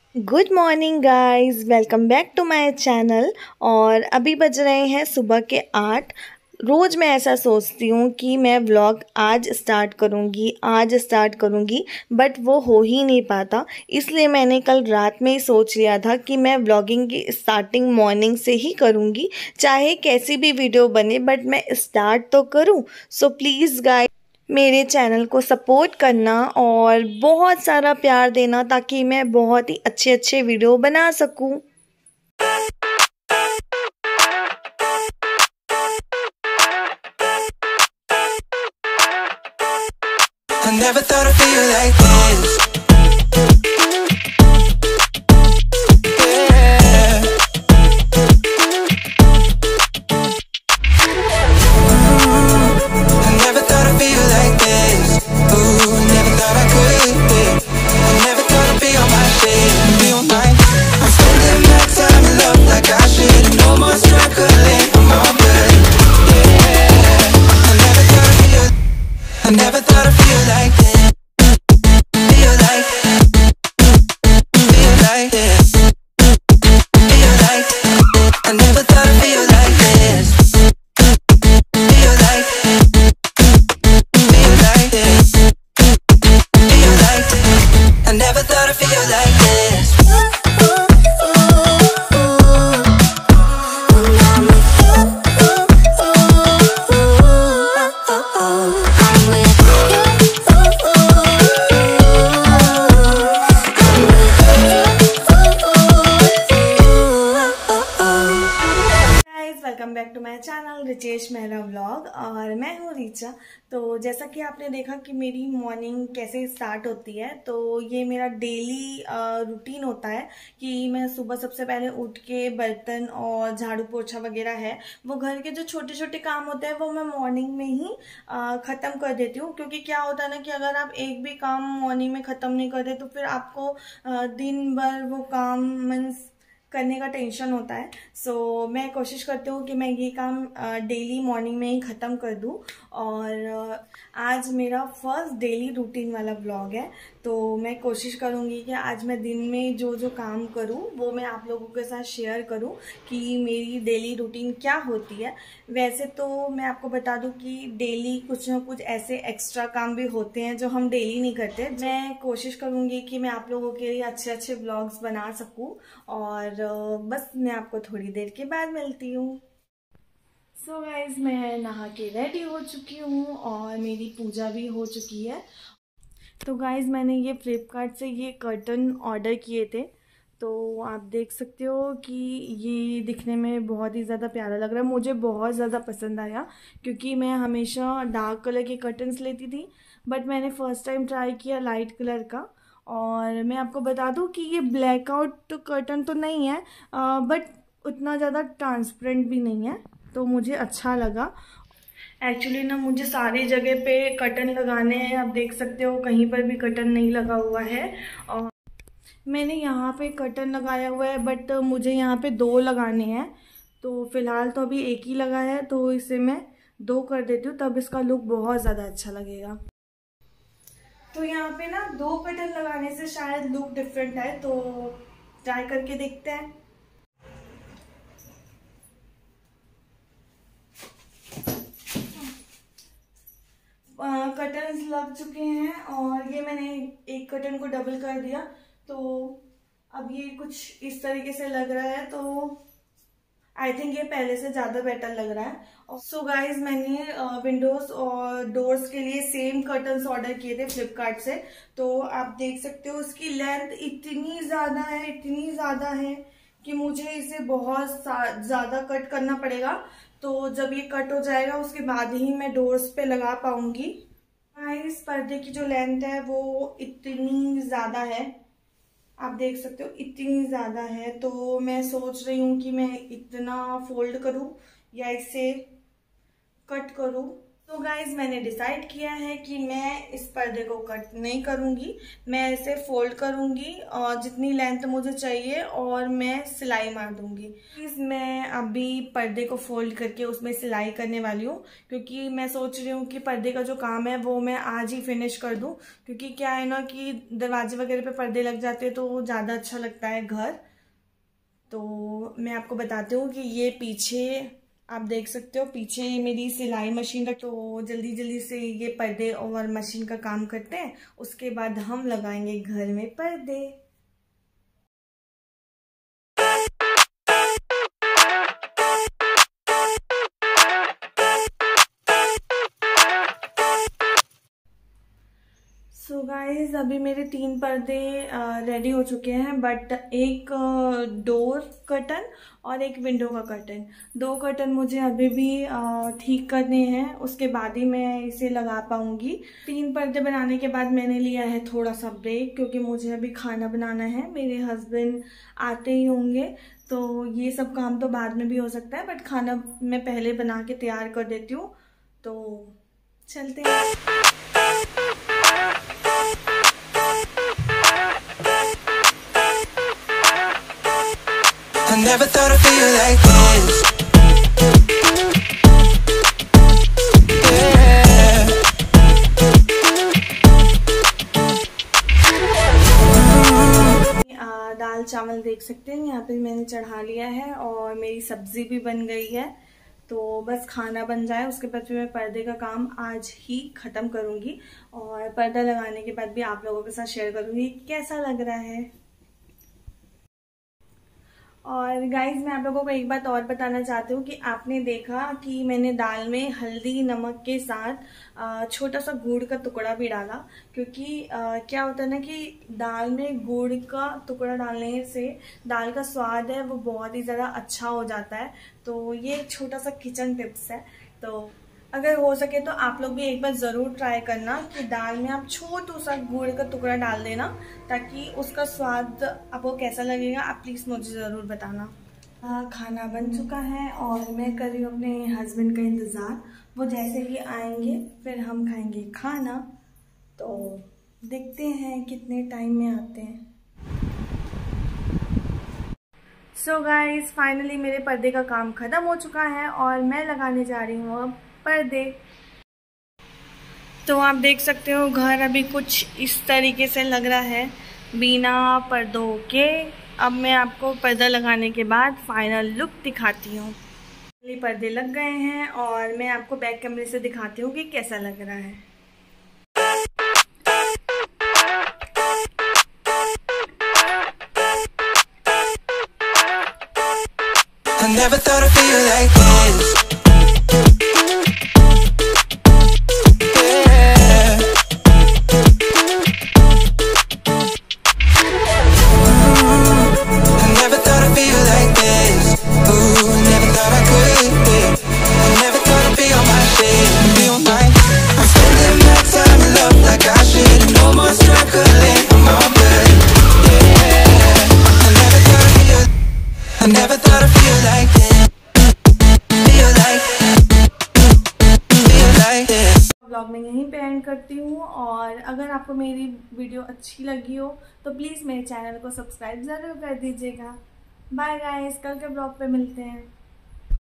Good morning guys, welcome back to my channel. और अभी बज रहे हैं सुबह के 8। रोज़ मैं ऐसा सोचती हूँ कि मैं व्लॉग आज स्टार्ट करूँगी बट वो हो ही नहीं पाता। इसलिए मैंने कल रात में ही सोच लिया था कि मैं व्लॉगिंग की स्टार्टिंग मॉर्निंग से ही करूँगी, चाहे कैसी भी वीडियो बने बट मैं स्टार्ट तो करूँ। सो प्लीज़ गाइस, मेरे चैनल को सपोर्ट करना और बहुत सारा प्यार देना ताकि मैं बहुत ही अच्छे अच्छे वीडियो बना सकूं। I never thought I'd feel like this. Yeah. I never thought I'd feel like this. Ooh, never thought I could be. I never thought I'd be on my shit, be on my. I'm spending my time in love like I should. No more struggling, I'm all good. Yeah. I never thought I'd feel like this. Welcome back to my channel Richesh Mehra vlog. और मैं हूँ रीचा। तो जैसा कि आपने देखा कि मेरी मॉर्निंग कैसे स्टार्ट होती है, तो ये मेरा डेली रूटीन होता है कि मैं सुबह सबसे पहले उठ के बर्तन और झाड़ू पोछा वगैरह है वो घर के जो छोटे छोटे काम होते हैं वो मैं मॉर्निंग में ही ख़त्म कर देती हूँ। क्योंकि क्या होता है ना कि अगर आप एक भी काम मॉर्निंग में ख़त्म नहीं करते तो फिर आपको दिन भर वो काम मीन्स करने का टेंशन होता है। सो मैं कोशिश करती हूँ कि मैं ये काम डेली मॉर्निंग में ही ख़त्म कर दूँ। और आज मेरा फर्स्ट डेली रूटीन वाला व्लॉग है, तो मैं कोशिश करूँगी कि आज मैं दिन में जो जो काम करूँ वो मैं आप लोगों के साथ शेयर करूँ कि मेरी डेली रूटीन क्या होती है। वैसे तो मैं आपको बता दूँ कि डेली कुछ ना कुछ ऐसे एक्स्ट्रा काम भी होते हैं जो हम डेली नहीं करते। मैं कोशिश करूँगी कि मैं आप लोगों के लिए अच्छे अच्छे व्लॉग्स बना सकूँ। और बस मैं आपको थोड़ी देर के बाद मिलती हूँ। सो गाइज, मैं नहा के रेडी हो चुकी हूँ और मेरी पूजा भी हो चुकी है। तो गाइज, मैंने ये फ्लिपकार्ट से ये कर्टन ऑर्डर किए थे। तो आप देख सकते हो कि ये दिखने में बहुत ही ज़्यादा प्यारा लग रहा है, मुझे बहुत ज़्यादा पसंद आया। क्योंकि मैं हमेशा डार्क कलर के कर्टन्स लेती थी बट मैंने फ़र्स्ट टाइम ट्राई किया लाइट कलर का। और मैं आपको बता दूं कि ये ब्लैकआउट कर्टन तो नहीं है बट उतना ज़्यादा ट्रांसपेरेंट भी नहीं है, तो मुझे अच्छा लगा। एक्चुअली ना मुझे सारी जगह पे कर्टन लगाने हैं, आप देख सकते हो कहीं पर भी कर्टन नहीं लगा हुआ है। और मैंने यहाँ पे कर्टन लगाया हुआ है बट मुझे यहाँ पे 2 लगाने हैं। तो फिलहाल तो अभी एक ही लगा है, तो इसे मैं 2 कर देती हूँ, तब इसका लुक बहुत ज़्यादा अच्छा लगेगा। तो यहाँ पे ना 2 कर्टन लगाने से शायद लुक डिफरेंट है, तो ट्राई करके देखते हैं। कर्टन्स लग चुके हैं और ये मैंने एक कर्टन को डबल कर दिया, तो अब ये कुछ इस तरीके से लग रहा है। तो आई थिंक ये पहले से ज़्यादा बेटर लग रहा है। सो गाइज, मैंने विंडोज और डोर्स के लिए सेम कर्टन्स ऑर्डर किए थे फ्लिपकार्ट से। तो आप देख सकते हो उसकी लेंथ इतनी ज़्यादा है कि मुझे इसे बहुत ज़्यादा कट करना पड़ेगा। तो जब ये कट हो जाएगा उसके बाद ही मैं डोर्स पे लगा पाऊंगी। इस पर्दे की जो लेंथ है वो इतनी ज़्यादा है, आप देख सकते हो इतनी ज़्यादा है। तो मैं सोच रही हूँ कि मैं इतना फोल्ड करूँ या इसे कट करूँ। तो गाइज मैंने डिसाइड किया है कि मैं इस पर्दे को कट नहीं करूँगी, मैं इसे फोल्ड करूँगी और जितनी लेंथ मुझे चाहिए और मैं सिलाई मार दूँगी। प्लीज़ मैं अभी पर्दे को फोल्ड करके उसमें सिलाई करने वाली हूँ, क्योंकि मैं सोच रही हूँ कि पर्दे का जो काम है वो मैं आज ही फिनिश कर दूँ, क्योंकि क्या है ना कि दरवाजे वगैरह पे पर्दे लग जाते हैं तो ज़्यादा अच्छा लगता है घर। तो मैं आपको बताती हूँ कि ये पीछे आप देख सकते हो, पीछे मेरी सिलाई मशीन रखी, तो जल्दी जल्दी से ये पर्दे और मशीन का काम करते हैं, उसके बाद हम लगाएंगे घर में पर्दे। सो गाइज अभी मेरे 3 पर्दे रेडी हो चुके हैं, बट एक डोर कर्टन और एक विंडो का कर्टन, 2 कर्टन मुझे अभी भी ठीक करने हैं, उसके बाद ही मैं इसे लगा पाऊंगी। 3 पर्दे बनाने के बाद मैंने लिया है थोड़ा सा ब्रेक, क्योंकि मुझे अभी खाना बनाना है, मेरे हस्बैंड आते ही होंगे, तो ये सब काम तो बाद में भी हो सकता है, बट खाना मैं पहले बना के तैयार कर देती हूँ। तो चलते हैं। I never thought I'd feel like this. Yeah. दाल चावल देख सकते हैं यहाँ पे मैंने चढ़ा लिया है और मेरी सब्जी भी बन गई है, तो बस खाना बन जाए उसके बाद फिर मैं पर्दे का काम आज ही ख़त्म करूँगी और पर्दा लगाने के बाद भी आप लोगों के साथ शेयर करूँगी कैसा लग रहा है। और गाइज मैं आप लोगों को एक बात और बताना चाहती हूँ कि आपने देखा कि मैंने दाल में हल्दी नमक के साथ छोटा सा गुड़ का टुकड़ा भी डाला, क्योंकि क्या होता है ना कि दाल में गुड़ का टुकड़ा डालने से दाल का स्वाद है वो बहुत ही ज़्यादा अच्छा हो जाता है। तो ये एक छोटा सा किचन टिप्स है, तो अगर हो सके तो आप लोग भी एक बार ज़रूर ट्राई करना कि दाल में आप छोटा सा गुड़ का टुकड़ा डाल देना, ताकि उसका स्वाद आपको कैसा लगेगा आप प्लीज़ मुझे ज़रूर बताना। खाना बन चुका है और मैं कर रही हूँ अपने हस्बैंड का इंतज़ार, वो जैसे ही आएंगे फिर हम खाएंगे खाना, तो देखते हैं कितने टाइम में आते हैं। सो गाइज फाइनली मेरे पर्दे का काम ख़त्म हो चुका है और मैं लगाने जा रही हूँ अब पर्दे। तो आप देख सकते हो घर अभी कुछ इस तरीके से लग रहा है बिना पर्दों के। अब मैं आपको पर्दा लगाने के बाद फाइनल लुक दिखाती हूँ। पर्दे लग गए हैं और मैं आपको बैक कैमरे से दिखाती हूँ कि कैसा लग रहा है। I never thought I'd feel like this. Blog में यहीं पे एंड करती हूँ, और अगर आपको मेरी वीडियो अच्छी लगी हो तो प्लीज़ मेरे चैनल को सब्सक्राइब ज़रूर कर दीजिएगा। बाय गाइस, कल के ब्लॉग पे मिलते हैं।